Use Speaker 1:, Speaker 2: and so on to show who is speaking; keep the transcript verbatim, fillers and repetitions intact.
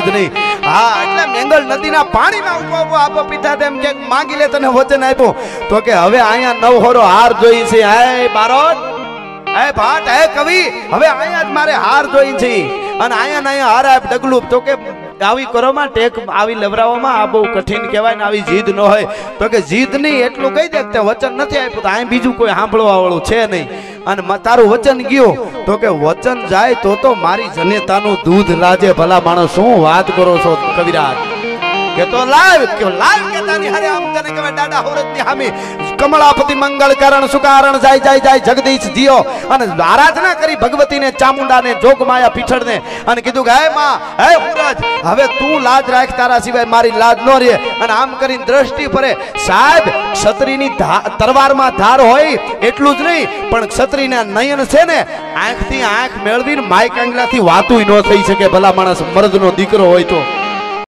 Speaker 1: જ નહીં. હા એટલે મેંગલ નદીના પાણીમાં ઉભો ઉભો આપો પિતા તેમ કે માંગી લે તને વચન આપ્યું તો કે હવે અહીંયા નવહોરો હાર જોઈ છે. હે બારોટ, હે ભાટ, હે કવિ, હવે અહીંયા જ મારે હાર જોઈ છે અને અહીંયા ને અહીંયા હાર આપ ડગલું. તો કે આવી કરોમાં ટેક આવી લવરાવામાં આ બહુ કઠિન કહેવાય ને આવી જીદ ન હોય. તો કે જીદ નહીં એટલું કહી દે કે વચન નથી આપ્યું તો અહીં બીજું કોઈ સાંભળવા વાળું છે નહીં અને તારું વચન ગયું તો કે વચન જાય તો તો મારી જનેતાનું દૂધ રાજે. ભલા માણસ શું વાત કરો છો કવિરાજ કે તો લાવ કે લાવ કે તારી હરે આમ તને કે દાડા હોરત ની હામી કમળાપતિ મંગળ કારણ સુકારણ જાય જાય જાય જગદીશ જીઓ અને આરાધના કરી ભગવતીને ચામુંડાને જોગમાયા પીઠળને અને કીધું કે હે માં, હે હુરજ, હવે તું લાજ રાખ, તારા સિવાય મારી લાજ ન રહે. અને આમ કરીને દ્રષ્ટિ ફરે. સાહેબ ક્ષત્રિયની તરવારમાં ધાર હોય એટલું જ નહીં પણ ક્ષત્રિયના નયન છે ને આંખથી આંખ મેળવીને માય કાંગલાથી વાતું ન થઈ શકે. ભલા માણસ મર્દનો દીકરો હોય તો